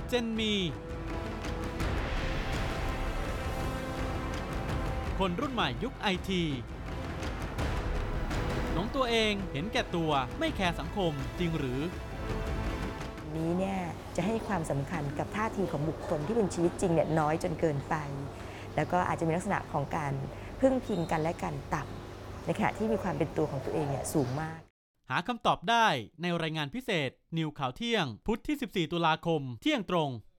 เจนมีคนรุ่นใหม่ยุคไอทีหลงตัวเองเห็นแก่ตัวไม่แคร์สังคมจริงหรือนี้เนี่ยจะให้ความสำคัญกับท่าทีของบุคคลที่เป็นชีวิตจริงเนี่ยน้อยจนเกินไปแล้วก็อาจจะมีลักษณะของการพึ่งพิงกันและกันต่ำในขณะที่มีความเป็นตัวของตัวเองเนี่ยสูงมากหาคำตอบได้ในรายงานพิเศษนิวข่าวเที่ยงพุธที่14 ตุลาคมเที่ยงตรง